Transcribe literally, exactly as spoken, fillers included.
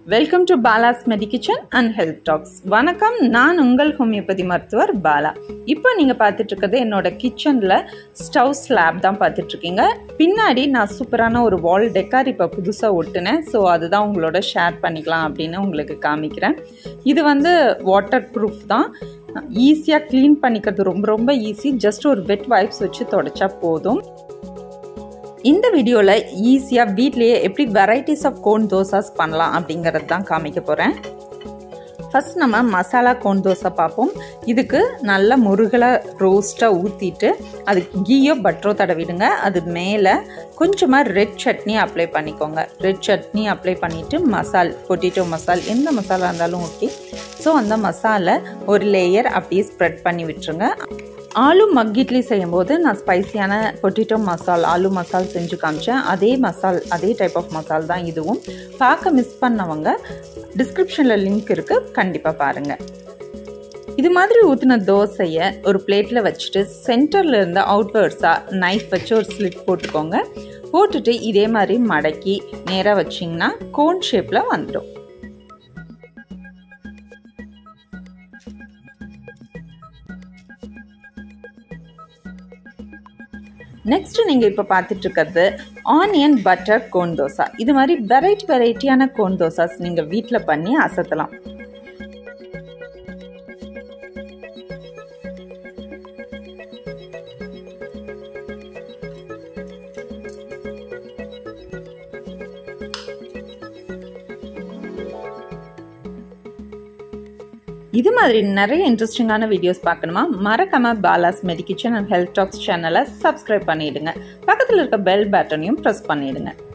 Welcome to Bala's medikitchen and health talks. வணக்கம், நான் உங்கள் ஹோமியோபதி மருத்துவர் பாலா. இப்போ நீங்கள் பார்த்துட்டு இருக்கிறது என்னோட கிச்சனில் ஸ்டவ் ஸ்லாப் தான் பார்த்துட்ருக்கீங்க. பின்னாடி நான் சூப்பரான ஒரு வால் டெக்கார் இப்போ புதுசாக ஒட்டுனேன். ஸோ அதுதான் உங்களோட ஷேர் பண்ணிக்கலாம் அப்படின்னு உங்களுக்கு காமிக்கிறேன். இது வந்து வாட்டர் ப்ரூஃப் தான். ஈஸியாக க்ளீன் பண்ணிக்கிறது ரொம்ப ரொம்ப ஈஸி. ஜஸ்ட் ஒரு வெட் வைப்ஸ் வச்சு தொடச்சா போதும். இந்த வீடியோவில் ஈஸியாக வீட்லேயே எப்படி வெரைட்டிஸ் ஆஃப் கோன் தோசாஸ் பண்ணலாம் அப்படிங்கிறது தான் காமிக்க போகிறேன். ஃபஸ்ட் நம்ம மசாலா கோன் தோசை பார்ப்போம். இதுக்கு நல்ல முருகலை ரோஸ்ட்டாக ஊற்றிட்டு அதுக்கு கீயோ பட்டரோ தடவிடுங்க. அது மேலே கொஞ்சமாக ரெட் சட்னி அப்ளை பண்ணிக்கோங்க. ரெட் சட்னி அப்ளை பண்ணிவிட்டு மசால் பொட்டேட்டோ மசால் எந்த மசாலா இருந்தாலும் ஓகே. ஸோ அந்த மசாலா ஒரு லேயர் அப்படியே ஸ்ப்ரெட் பண்ணி விட்டுருங்க. ஆலு மக் இட்லி செய்யும்போது நான் ஸ்பைசியான பொட்டேட்டோ மசால் ஆலு மசால் செஞ்சு காமிச்சேன். அதே மசால் அதே டைப் ஆஃப் மசால் தான் இதுவும். பார்க்க மிஸ் பண்ணவங்க டிஸ்கிரிப்ஷனில் லிங்க் இருக்குது, கண்டிப்பாக பாருங்கள். இது மாதிரி ஊற்றின தோசையை ஒரு பிளேட்டில் வச்சுட்டு சென்டரில் இருந்து அவுட்வர்ட்ஸாக நைஃப் வச்சு ஒரு ஸ்லிட் போட்டுக்கோங்க. போட்டுட்டு இதே மாதிரி மடக்கி நேராக வச்சிங்கன்னா கோன் ஷேப்பில் வந்துடும். நெக்ஸ்ட் நீங்கள் இப்போ பார்த்துட்டு இருக்கிறது ஆனியன் பட்டர் கோன் தோசா. இது மாதிரி வெரைட்டி வெரைட்டியான கோன் தோசாஸ் நீங்கள் வீட்டில் பண்ணி அசத்தலாம். இது மாதிரி நிறைய இன்ட்ரெஸ்டிங்கான வீடியோஸ் பார்க்கணுமா? மறக்காம Bala's medikitchen and health talks சேனலை சப்ஸ்கிரைப் பண்ணிடுங்க. பக்கத்தில் இருக்க பெல் பட்டனையும் ப்ரெஸ் பண்ணிடுங்க.